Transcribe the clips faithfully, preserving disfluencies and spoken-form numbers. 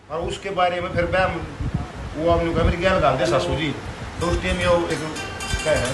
और उसके बारे में फिर बैम वो आपने कहा मेरी गैल गाल दे सासू जी। तो उस टाइम ये एक क्या है,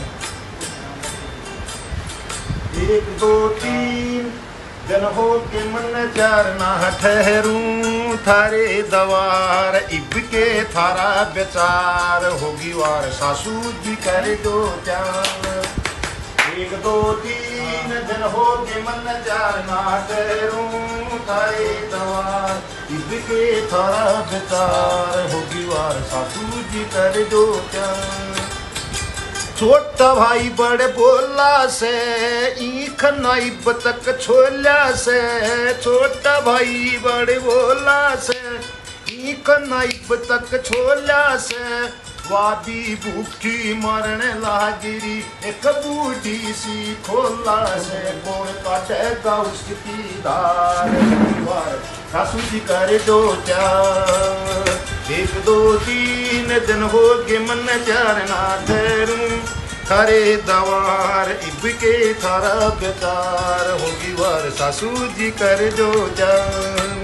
एक दो तीन दिन हो के मन चार ना ठहरूं थारे दवार इब के थारा बेचार होगी वार सासू जी कर दो प्यार। एक दो तीन दिन हो के मन चार ना ठहरूं थारे दवार इब के थारा बेचार होगी वार सासू जी कर दो प्यार। छोटा भाई बड़े बोला से ईख नाइब तक छोला से, छोटा भाई बड़े बोला से ईख नाइब तक छोला से वादी भूखी मरने लागिरी एक बूढ़ी सी खोला से कौन काटेगा उसकी दार सासू जी करे दो चार। एक दो तीन दिन हो गए मन चार ना ठहरूं थारे दवार इब के थारा बेचार होगी वार सासू जी कर दो चार।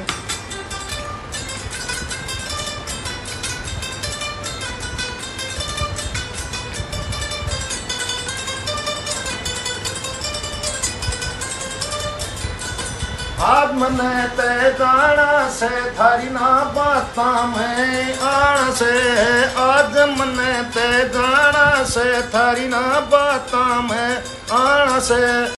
आज मन ते जाना से थारी ना बाता में आना से, आज मन ते जाना से थारी ना बाता में आना से।